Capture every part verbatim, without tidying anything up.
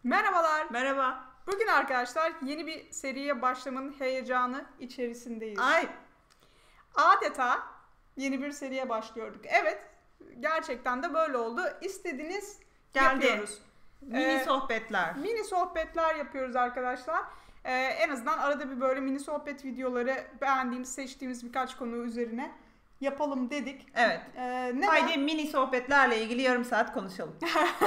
Merhabalar. Merhaba. Bugün arkadaşlar yeni bir seriye başlamanın heyecanı içerisindeyiz. Ay. Adeta yeni bir seriye başlıyorduk. Evet, gerçekten de böyle oldu. İstediğiniz Geldi. yapıyoruz. Mini Ee, sohbetler. Mini sohbetler yapıyoruz arkadaşlar. Ee, en azından arada bir böyle mini sohbet videoları beğendiğimiz, seçtiğimiz birkaç konu üzerine yapalım dedik. Evet. Ee, neden? Haydi mini sohbetlerle ilgili yarım saat konuşalım.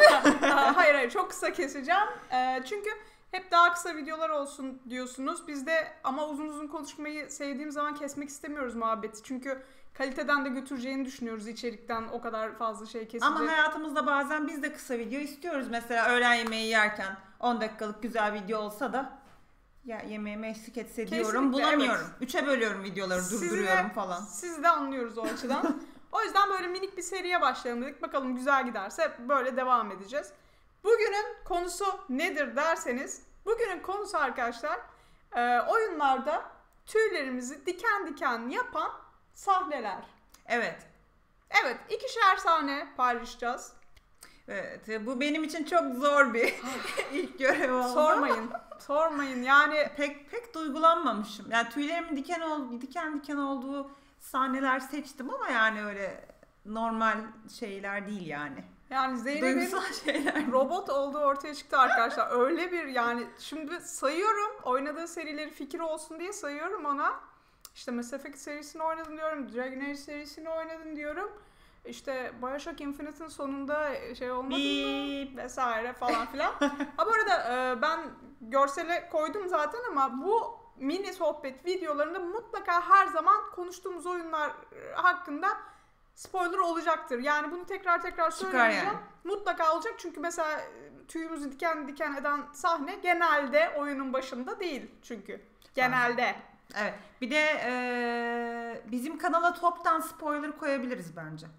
hayır hayır çok kısa keseceğim. Ee, çünkü hep daha kısa videolar olsun diyorsunuz. Biz de ama uzun uzun konuşmayı sevdiğim zaman kesmek istemiyoruz muhabbeti. Çünkü kaliteden de götüreceğini düşünüyoruz içerikten o kadar fazla şey kesince. Ama hayatımızda bazen biz de kısa video istiyoruz. Mesela öğlen yemeği yerken on dakikalık güzel video olsa da ya yemeğime eşlik etse diyorum. Kesinlikle, Bulamıyorum. evet. Üçe bölüyorum videoları, Sizi durduruyorum de, falan. Sizi de anlıyoruz o açıdan. O yüzden böyle minik bir seriye başlayalım dedik. Bakalım güzel giderse böyle devam edeceğiz. Bugünün konusu nedir derseniz, bugünün konusu arkadaşlar e, oyunlarda tüylerimizi diken diken yapan sahneler. Evet. Evet, ikişer sahne paylaşacağız. Evet. Bu benim için çok zor bir ilk görev oldu. Sormayın. Sormayın. Yani pek pek duygulanmamışım. Yani tüylerimin diken ol, diken diken olduğu sahneler seçtim ama yani öyle normal şeyler değil yani. yani Zeynep'in Duygusal şeyler. robot olduğu ortaya çıktı arkadaşlar. Öyle bir yani şimdi sayıyorum oynadığı serileri fikir olsun diye sayıyorum ona. İşte Mass Effect serisini oynadın diyorum. Dragon Age serisini oynadın diyorum. İşte Bioshock Infinite'in sonunda şey olmadı mı? Vesaire falan filan. Ha bu arada e, ben görsele koydum zaten ama bu mini sohbet videolarında mutlaka her zaman konuştuğumuz oyunlar hakkında spoiler olacaktır. Yani bunu tekrar tekrar söyleyeceğim. Yani. Mutlaka olacak çünkü mesela tüyümüzü diken diken eden sahne genelde oyunun başında değil çünkü. Genelde. Evet. Bir de e, bizim kanala toptan spoiler koyabiliriz bence.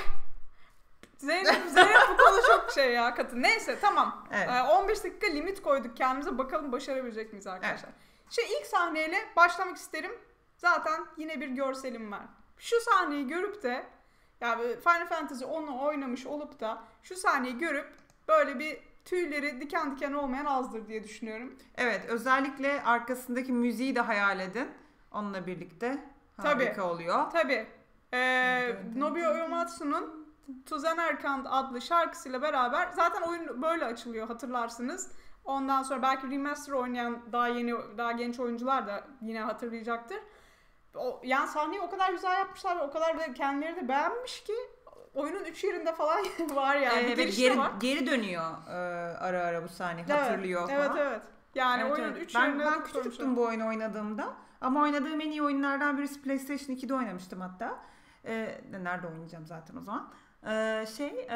Zeynep, Zeynep bu konuda çok şey ya katı. Neyse tamam. Evet. Ee, on beş dakika limit koyduk kendimize. Bakalım başarabilecek miyiz arkadaşlar. Evet. Şimdi ilk sahneyle başlamak isterim. Zaten yine bir görselim var. Şu sahneyi görüp de yani Final Fantasy onu oynamış olup da şu sahneyi görüp böyle bir tüyleri diken diken olmayan azdır diye düşünüyorum. Evet, özellikle arkasındaki müziği de hayal edin. Onunla birlikte harika Tabii, oluyor. Tabii. Ee, Nobuo Uematsu'nun Tuzenerkand adlı şarkısıyla beraber zaten oyun böyle açılıyor hatırlarsınız. Ondan sonra belki remaster oynayan daha yeni daha genç oyuncular da yine hatırlayacaktır. O, yani sahneyi o kadar güzel yapmışlar ve o kadar da kendileri de beğenmiş ki oyunun üç yerinde falan var yani. Evet, evet, geri, var. geri dönüyor e, ara ara bu sahne evet, hatırlıyor evet, falan. Evet evet. Yani evet, oyunun evet. üç ben, yerinde ben küçüktüm bu oyunu oynadığımda. Ama oynadığım en iyi oyunlardan birisi PlayStation iki'de oynamıştım hatta. Ee, nerede oynayacağım zaten o zaman. Ee, şey e,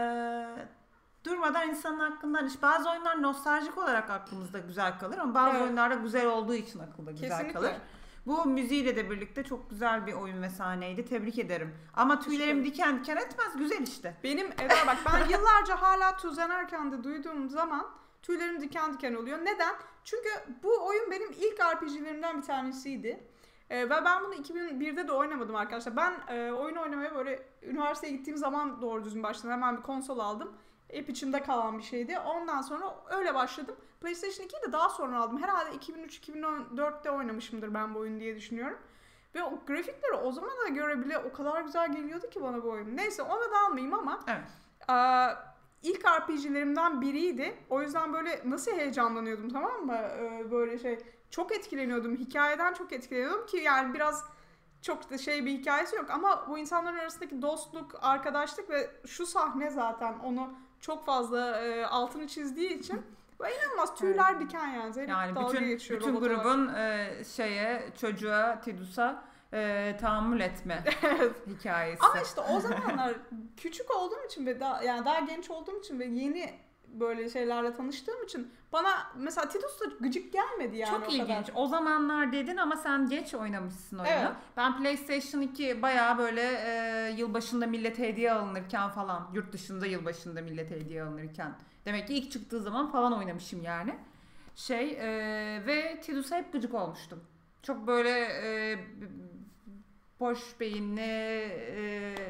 durmadan insanın aklından işte bazı oyunlar nostaljik olarak aklımızda güzel kalır ama bazı evet. oyunlarda güzel olduğu için akılda güzel Kesinlikle. kalır. Bu müziğiyle de birlikte çok güzel bir oyun ve sahneydi. Tebrik ederim. Ama tüylerim diken diken etmez. Güzel işte. Benim Eda bak ben yıllarca hala Tuzenerkand'ı duyduğum zaman tüylerim diken diken oluyor. Neden? Çünkü bu oyun benim ilk R P G'lerimden bir tanesiydi. Ee, ve ben bunu iki bin birde de oynamadım arkadaşlar. Ben e, oyun oynamaya böyle üniversiteye gittiğim zaman doğru düzgün başladım. Hemen bir konsol aldım. Hep içimde kalan bir şeydi. Ondan sonra öyle başladım. PlayStation iki'yi de daha sonra aldım. Herhalde iki bin üç iki bin dörtte oynamışımdır ben bu oyunu diye düşünüyorum. Ve o grafikleri o zamana göre bile o kadar güzel geliyordu ki bana bu oyun. Neyse ona da almayayım ama evet. e, ilk R P G'lerimden biriydi. O yüzden böyle nasıl heyecanlanıyordum tamam mı? E, böyle şey çok etkileniyordum. Hikayeden çok etkileniyordum ki yani biraz çok da şey bir hikayesi yok ama bu insanların arasındaki dostluk, arkadaşlık ve şu sahne zaten onu çok fazla e, altını çizdiği için ve inanılmaz tüyler evet. diken yani. Zeynep yani dalga bütün, geçiyor bütün grubun e, şeye, çocuğa, Tidus'a e, tahammül etme hikayesi. Ama işte o zamanlar küçük olduğum için ve daha yani daha genç olduğum için ve yeni böyle şeylerle tanıştığım için bana mesela Tidus da gıcık gelmedi yani. Çok o ilginç. kadar. O zamanlar dedin ama sen geç oynamışsın oyunu. Evet. Ben PlayStation iki bayağı böyle e, yılbaşında millete hediye alınırken falan, yurt dışında yılbaşında millete hediye alınırken demek ki ilk çıktığı zaman falan oynamışım yani. Şey e, ve Tidus'a hep gıcık olmuştum. Çok böyle e, boş beyinli, e,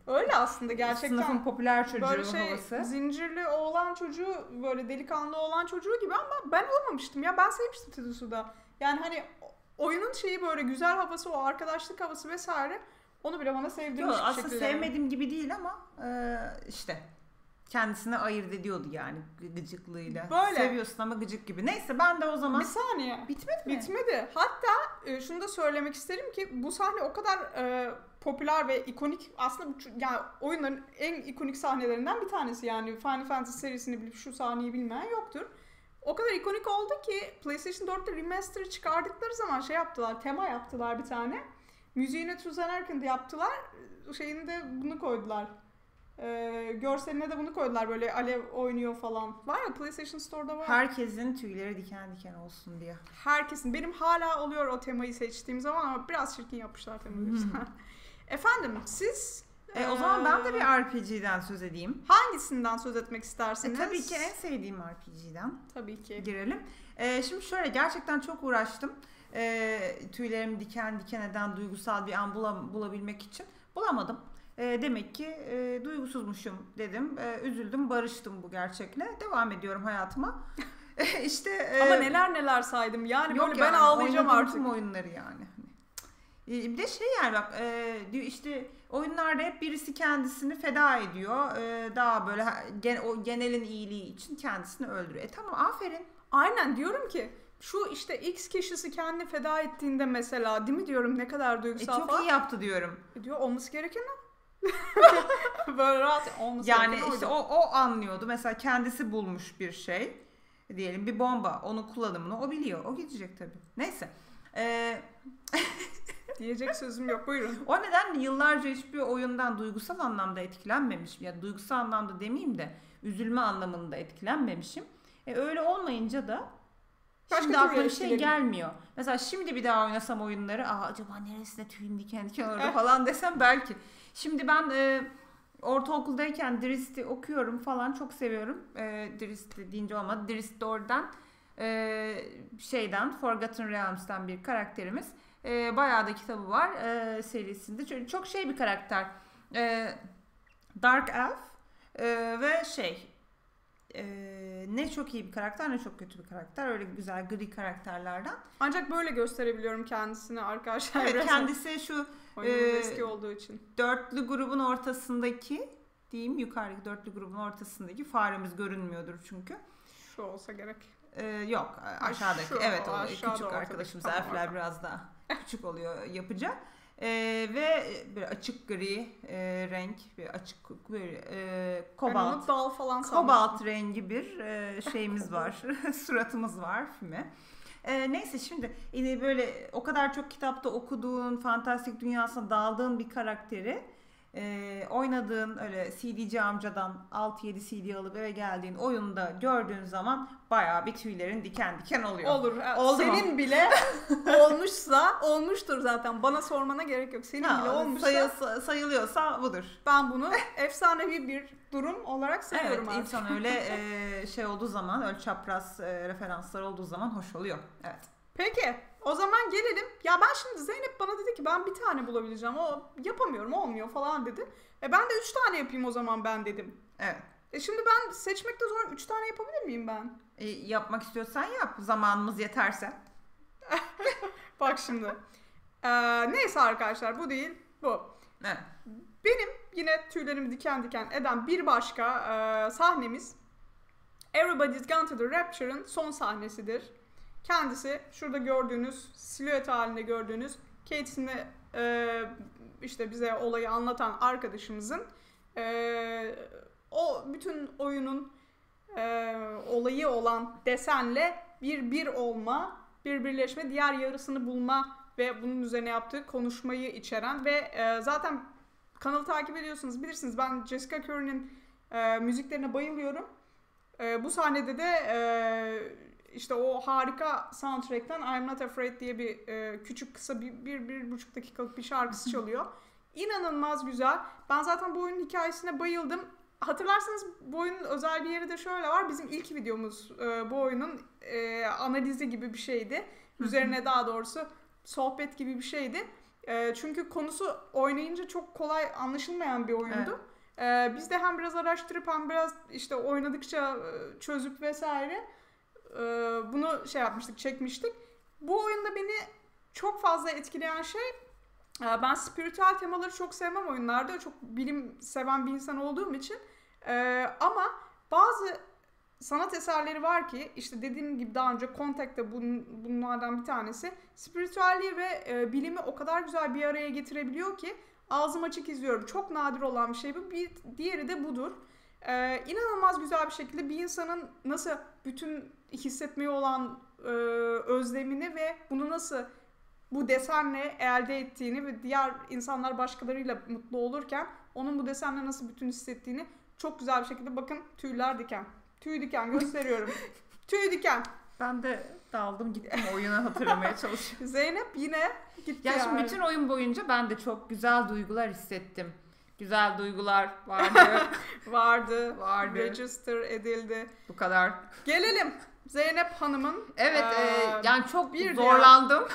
Öyle aslında gerçekten. Sınıfın popüler çocuğu böyle şey, havası. Zincirli oğlan çocuğu, böyle delikanlı oğlan çocuğu gibi ama ben olmamıştım ya. Ben sevmiştim Tetsu'da. Yani hani oyunun şeyi böyle güzel havası, o arkadaşlık havası vesaire. Onu bile bana sevdirmiş Yok, bir şekilde. aslında sevmediğim gibi değil ama e, işte kendisine ayırt ediyordu yani gıcıklığıyla. Böyle. Seviyorsun ama gıcık gibi. Neyse ben de o zaman... Bir saniye. Bitmedi mi? Bitmedi. Hatta e, şunu da söylemek isterim ki bu sahne o kadar e, popüler ve ikonik, aslında bu, yani oyunların en ikonik sahnelerinden bir tanesi. Yani Final Fantasy serisini bilip şu sahneyi bilmeyen yoktur. O kadar ikonik oldu ki PlayStation dörtte remaster'ı çıkardıkları zaman şey yaptılar, tema yaptılar bir tane. Müziğine Susan Arkand yaptılar. Şeyini de bunu koydular. Ee, görseline de bunu koydular, böyle alev oynuyor falan. Var ya, PlayStation Store'da var. Herkesin tüyleri diken diken olsun diye. Herkesin. Benim hala oluyor o temayı seçtiğim zaman ama biraz çirkin yapmışlar temayı. Efendim siz... E, o zaman ben de bir R P G'den söz edeyim. Hangisinden söz etmek istersiniz? E, tabii ki en sevdiğim R P G'den. Tabii ki. Girelim. E, şimdi şöyle, gerçekten çok uğraştım. E, tüylerimi diken diken eden duygusal bir an bula, bulabilmek için. Bulamadım. E, demek ki e, duygusuzmuşum dedim. E, üzüldüm, barıştım bu gerçekle. Devam ediyorum hayatıma. işte. E, Ama neler neler saydım. Yani yok böyle yani, ben ağlayacağım artık. Tüm oyunları yani. Bir de şey yani bak, işte oyunlarda hep birisi kendisini feda ediyor. Daha böyle o genelin iyiliği için kendisini öldürüyor. E tamam, aferin. Aynen, diyorum ki şu işte X kişisi kendini feda ettiğinde mesela, değil mi diyorum, ne kadar duygusal e çok falan. iyi yaptı diyorum. E diyor, olması gereken o. Böyle rahat olması yani gereken işte oydu. o, o anlıyordu. Mesela kendisi bulmuş bir şey. Diyelim bir bomba. Onun kullanımını o biliyor. O gidecek tabii. Neyse. Eee... Diyecek sözüm yok, buyurun. O nedenle yıllarca hiçbir oyundan duygusal anlamda etkilenmemişim. Ya duygusal anlamda demeyeyim de üzülme anlamında etkilenmemişim. E öyle olmayınca da Başka şimdi aklıma bir etkilerim. şey gelmiyor. Mesela şimdi bir daha oynasam oyunları, aa acaba neresinde tüyüm diken diken orada falan desem belki. Şimdi ben e, ortaokuldayken Drist'i okuyorum falan, çok seviyorum. E, Drist deyince olmadı. Drist oradan e, şeyden, Forgotten Realms'ten bir karakterimiz. E, bayağı da kitabı var e, serisinde. Çok, çok şey bir karakter. E, Dark Elf e, ve şey e, ne çok iyi bir karakter ne çok kötü bir karakter. Öyle güzel gri karakterlerden. Ancak böyle gösterebiliyorum kendisini arkadaşlar. Evet, kendisi şu oyunun e, eski olduğu için. Dörtlü grubun ortasındaki diyeyim, yukarıdaki dörtlü grubun ortasındaki, faremiz görünmüyordur çünkü. Şu olsa gerek. Ee, yok aşağıdaki. Şu, evet, o küçük arkadaşımız. Tamam, elfler orada biraz daha küçük oluyor yapıca. Ee, ve bir açık gri e, renk, bir açık bir e, kobalt. dal falan kobalt rengi bir e, şeyimiz var. Suratımız var filme. E, neyse şimdi yine böyle o kadar çok kitapta okuduğun, fantastik dünyasına daldığın bir karakteri e, oynadığın öyle C D'ci amcadan altı yedi C D alıp eve geldiğin oyunda gördüğün zaman bayağı bir tüylerin diken diken oluyor. Olur. Oldu Senin mu? bile olmuşsa olmuştur zaten. Bana sormana gerek yok. Senin ha, bile olmuşsa sayı, sayılıyorsa budur. Ben bunu efsanevi bir durum olarak sayıyorum evet, artık. İnsan öyle e, şey olduğu zaman, öyle çapraz e, referanslar olduğu zaman hoş oluyor. Evet. Peki. O zaman gelelim. Ya ben şimdi, Zeynep bana dedi ki ben bir tane bulabileceğim. O yapamıyorum, olmuyor falan dedi. E ben de üç tane yapayım o zaman ben dedim. Evet. E şimdi ben seçmekte zor. Üç tane yapabilir miyim ben? E, yapmak istiyorsan yap. Zamanımız yeterse. Bak şimdi. Ee, neyse arkadaşlar, bu değil. Bu. Evet. Benim yine tüylerimi diken diken eden bir başka e, sahnemiz Everybody's Gone to the Rapture'ın son sahnesidir. Kendisi şurada gördüğünüz, silüet halinde gördüğünüz Katie'sini e, işte bize olayı anlatan arkadaşımızın e, o bütün oyunun e, olayı olan desenle bir bir olma, bir birleşme, diğer yarısını bulma ve bunun üzerine yaptığı konuşmayı içeren ve e, zaten kanalı takip ediyorsunuz, bilirsiniz, ben Jessica Curry'nin e, müziklerine bayılıyorum. E, bu sahnede de e, işte o harika soundtrack'ten I'm Not Afraid diye bir e, küçük kısa bir, bir, bir buçuk dakikalık bir şarkısı çalıyor. İnanılmaz güzel. Ben zaten bu oyunun hikayesine bayıldım. Hatırlarsanız bu oyunun özel bir yeri de şöyle var. Bizim ilk videomuz e, bu oyunun e, analizi gibi bir şeydi. Üzerine daha doğrusu sohbet gibi bir şeydi. E, çünkü konusu oynayınca çok kolay anlaşılmayan bir oyundu. Evet. E, biz de hem biraz araştırıp hem biraz işte oynadıkça çözüp vesaire e, bunu şey yapmıştık, çekmiştik. Bu oyunda beni çok fazla etkileyen şey, ben spiritüel temaları çok sevmem oyunlarda. Çok bilim seven bir insan olduğum için. Ee, ama bazı sanat eserleri var ki işte dediğim gibi daha önce Contact'te bun, bunlardan bir tanesi. Spiritüelliği ve e, bilimi o kadar güzel bir araya getirebiliyor ki ağzım açık izliyorum. Çok nadir olan bir şey bu. Bir diğeri de budur. Ee, inanılmaz güzel bir şekilde bir insanın nasıl bütün hissetmeye olan e, özlemini ve bunu nasıl bu desenle elde ettiğini ve diğer insanlar başkalarıyla mutlu olurken onun bu desenle nasıl bütün hissettiğini çok güzel bir şekilde, bakın tüyler diken. Tüy diken gösteriyorum. Tüy diken. Ben de daldım gittim oyunu hatırlamaya çalışıyorum. Zeynep yine gitti Ya yani. şimdi bütün oyun boyunca ben de çok güzel duygular hissettim. Güzel duygular vardı. vardı. Vardı. Register edildi. Bu kadar. Gelelim Zeynep Hanım'ın. Evet ee, e, yani çok bir zorlandım.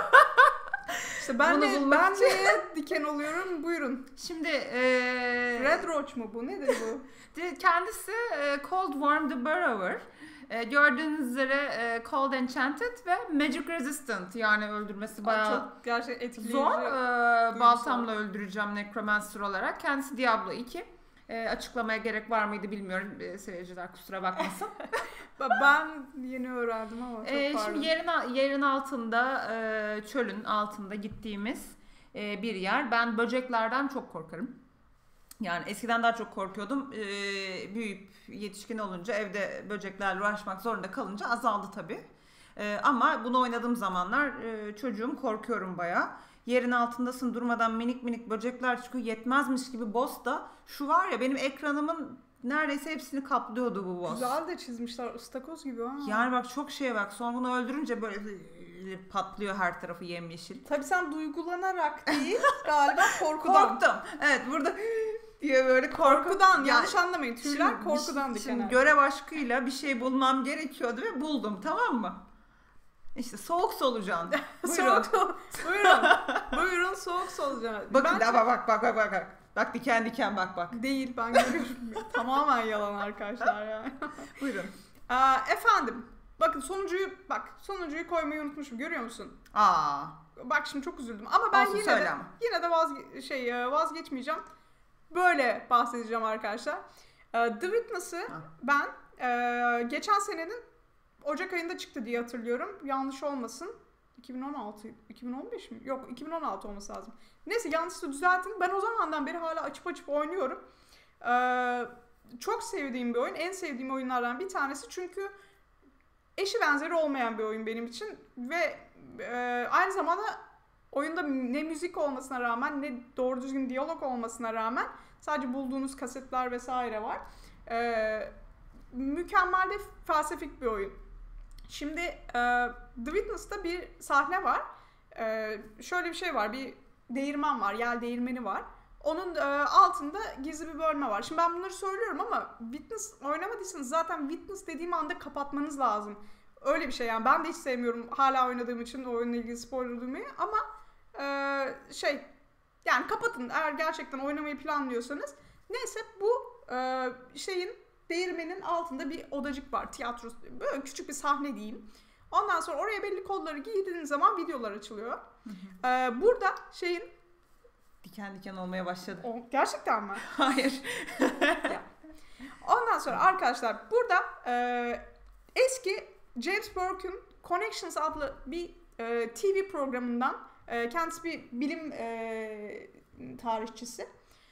İşte ben Bunu de bulmak ben için. de diken oluyorum. Buyurun. Şimdi e, Red Roach mu bu? Nedir bu? kendisi e, Cold Worm the Burrower. E, gördüğünüz üzere e, Cold Enchanted ve Magic Resistant, yani öldürmesi bayağı çok gerçekten etkileyici. zor. E, baltamla öldüreceğim Necromancer olarak. Kendisi Diablo iki. E, açıklamaya gerek var mıydı bilmiyorum. E, seyirciler kusura bakmasın. Ben yeni öğrendim ama çok e, pardon. Şimdi yerin, yerin altında, e, çölün altında gittiğimiz e, bir yer. Ben böceklerden çok korkarım. Yani eskiden daha çok korkuyordum. Ee, büyüyüp yetişkin olunca evde böceklerle uğraşmak zorunda kalınca azaldı tabii. Ee, ama bunu oynadığım zamanlar e, çocuğum korkuyorum bayağı. Yerin altındasın, durmadan minik minik böcekler çıkıyor. Yetmezmiş gibi boss da şu var ya, benim ekranımın neredeyse hepsini kaplıyordu bu boss. Güzel de çizmişler, ıstakoz gibi ha. Yani bak çok şeye bak, sonra bunu öldürünce böyle patlıyor her tarafı yemyeşil. Tabii sen duygulanarak değil galiba korkudan. Korktum. Evet, burada diye böyle korkudan, korkudan yani, yanlış anlamayın, tüyler şimdi, korkudan şimdi, diken. şimdi görev aşkıyla bir şey bulmam gerekiyordu ve buldum, tamam mı? İşte soğuk solucan. Buyurun. soğuk, buyurun. Buyurun soğuk solucan. Bakın Bence... bak bak bak bak bak bak. Bak diken diken bak bak. Değil, ben görüyorum. Tamamen yalan arkadaşlar yani. Buyurun. Ee, efendim bakın sonuncuyu bak sonuncuyu koymayı unutmuşum, görüyor musun? Aa. Bak şimdi çok üzüldüm ama ben Olsun, yine söyle de ama. yine de vazge şey vazgeçmeyeceğim. Böyle bahsedeceğim arkadaşlar. The Witness'ı ben e, geçen senenin Ocak ayında çıktı diye hatırlıyorum. Yanlış olmasın. iki bin on altı, iki bin on beş mi? Yok, iki bin on altı olması lazım. Neyse, yanlışsa düzeltin. Ben o zamandan beri hala açıp açıp oynuyorum. Ee, çok sevdiğim bir oyun. En sevdiğim oyunlardan bir tanesi. Çünkü eşi benzeri olmayan bir oyun benim için. Ve e, aynı zamanda oyunda ne müzik olmasına rağmen ne doğru düzgün diyalog olmasına rağmen sadece bulduğunuz kasetler vesaire var. Ee, mükemmel de felsefik bir oyun. Şimdi e, The Witness'ta bir sahne var. E, şöyle bir şey var. Bir değirmen var. Yel değirmeni var. Onun e, altında gizli bir bölme var. Şimdi ben bunları söylüyorum ama Witness oynamadıysanız zaten Witness dediğim anda kapatmanız lazım. Öyle bir şey yani. Ben de hiç sevmiyorum hala oynadığım için o oyunla ilgili spoiler duymayı ama e, şey yani kapatın eğer gerçekten oynamayı planlıyorsanız. Neyse, bu e, şeyin değirmenin altında bir odacık var. Tiyatro, böyle küçük bir sahne diyeyim. Ondan sonra oraya belli kodları giydiğiniz zaman videolar açılıyor. Hı hı. Ee, burada şeyin... Diken diken olmaya başladı. O, gerçekten mi? Hayır. Ondan sonra arkadaşlar burada e, eski James Burke'un Connections adlı bir e, T V programından, e, kendisi bir bilim e, tarihçisi.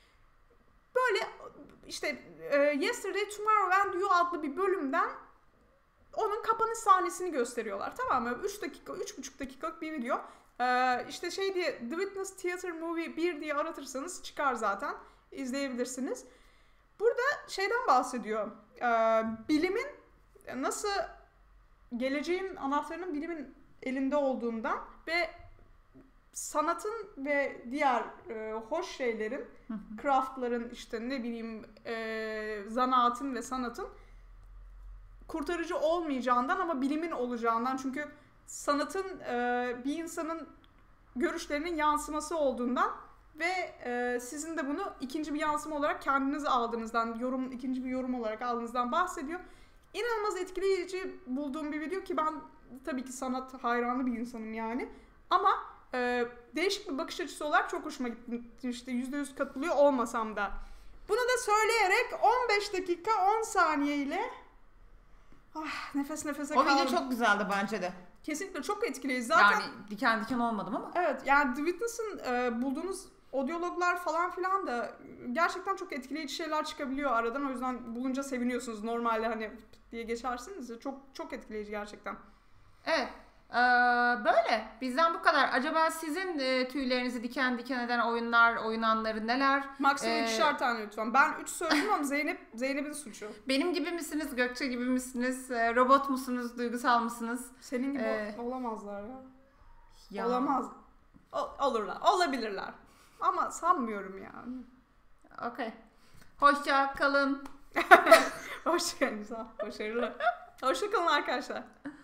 Böyle işte e, Yesterday, Tomorrow and You adlı bir bölümden onun kapanış sahnesini gösteriyorlar, tamam mı? üç dakika, üç buçuk dakikalık bir video. E, işte şey diye The Witness Theater Movie bir diye aratırsanız çıkar zaten. İzleyebilirsiniz. Burada şeyden bahsediyor. E, bilimin nasıl, geleceğin anahtarının bilimin elinde olduğundan ve sanatın ve diğer e, hoş şeylerin, craftların, işte ne bileyim e, zanaatın ve sanatın kurtarıcı olmayacağından ama bilimin olacağından. Çünkü sanatın e, bir insanın görüşlerinin yansıması olduğundan ve e, sizin de bunu ikinci bir yansıma olarak kendiniz aldığınızdan, yorum ikinci bir yorum olarak aldığınızdan bahsediyor. İnanılmaz etkileyici bulduğum bir video ki ben tabii ki sanat hayranı bir insanım yani. Ama e, değişik bir bakış açısı olarak çok hoşuma gitmişti. yüzde yüz katılıyor olmasam da. Bunu da söyleyerek on beş dakika on saniye ile ah, nefes nefese O kaldım. video çok güzeldi bence de. Kesinlikle çok etkileyici. Zaten Yani diken diken olmadım ama. evet, yani The Witness'ın e, bulduğunuz audiologlar falan filan da gerçekten çok etkileyici şeyler çıkabiliyor aradan. O yüzden bulunca seviniyorsunuz. Normalde hani diye geçersiniz. Çok çok etkileyici gerçekten. Evet. Ee, böyle. Bizden bu kadar. Acaba sizin e, tüylerinizi diken diken eden oyunlar, oyun neler? Maksimum Ee, ikişer tane lütfen. Ben üç söyledim ama Zeynep Zeynep'in suçu. Benim gibi misiniz? Gökçe gibi misiniz? E, robot musunuz? Duygusal mısınız? Senin gibi Ee, olamazlar ya. Ya. Olamaz. O, olurlar. Olabilirler. Ama sanmıyorum yani. Okey. Hoşça kalın. Hoşçakalın. Başarılı. Hoşçakalın arkadaşlar.